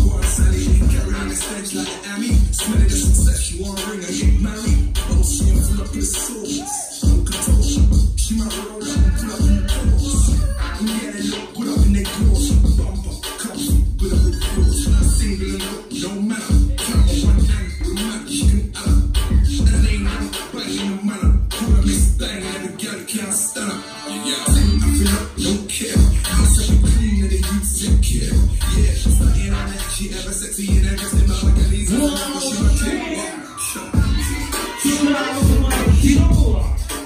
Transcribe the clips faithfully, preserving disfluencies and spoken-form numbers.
One Sally, carrying on the stage like an Emmy. Smelling the success, she want a ring and get married. Oh, she ain't full up with sauce. No control. She might roll up and pull up in the clothes. And yeah, they look good up in their clothes. Bumper, cups, good up with clothes. Single and look, no matter. Count on one hand, with a man, she can add up. And it ain't no banging no manner. Pull up this thing and every girl can't stand up. Yeah, I feel up, don't care. I'm such a clean and the youth take care. Yeah, she's not in on that. She ever sexy and ever just in my like a lazy. She might take one shot. She's not over my shoulder.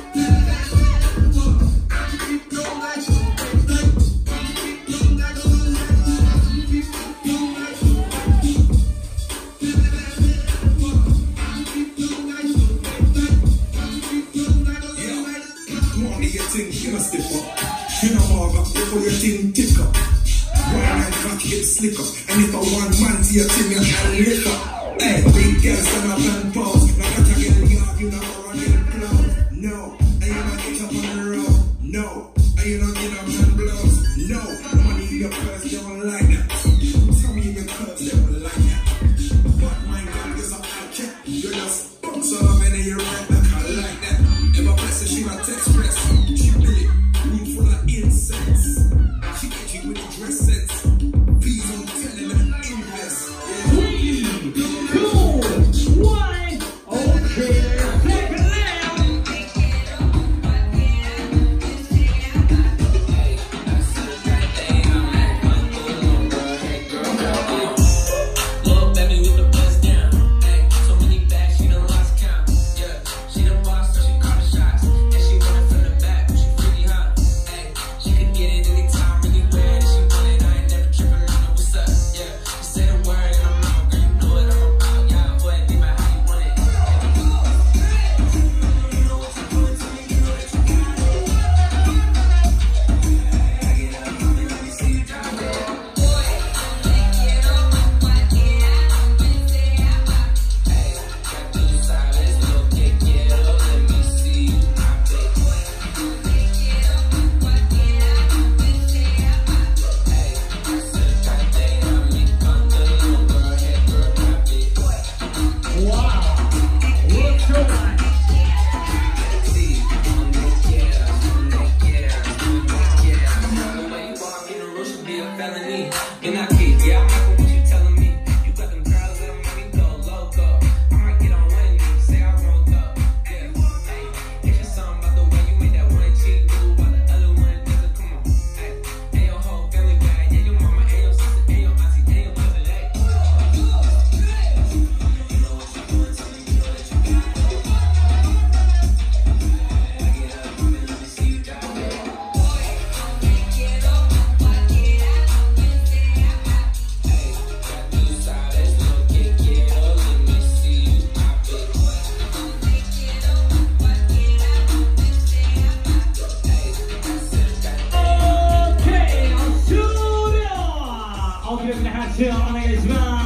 You must step up. You know more about before your thing tick up. Wine and cock get slicker. And if I want man to your thing, you can lick up. Hey, big girls stand up and pose. Like a tag in the yard, you know how I get a clothes. No, and you not get up on the road. No, and you not get up on blows. No, money in your purse, they don't like that. Tell me in your curves, they don't like that. But my God, is a hot check. You're just box all up and you're right back. I like that. Ever bless her, she got text press. She really room full of incense. She get you with the dress sets. Please don't tell her to invest. Three, two, one. Okay, take it now. Little baby with the bust down. Ay, so many bags, she done lost count. Yeah, she done bossed, so she called the shots. And she running from the back, but she pretty hot. Ay, she could get it anytime, anywhere that she want it. I ain't never tripping on no what's up. Yeah, she said a word and I'm out, girl, you know it, I'm about. Yeah, boy, think about how you want it. You know what you're doing to me, you know that you got it. I get up, let me see you drop it. And I keep, yeah, I'm not what you telling me. You got them girls that make me go loco. I might get on one knee, say I won't go. Yeah, hey, it's just something about the way you made that one cheek move while the other one doesn't. Come on, hey, hey, your whole family guy, yeah, your mama, hey, your sister, hey, your auntie, hey, your cousin, hey. You know what you're doing to me, you know that you got it. I get up, let me see you drop it. I'll give it a hand to on it as well.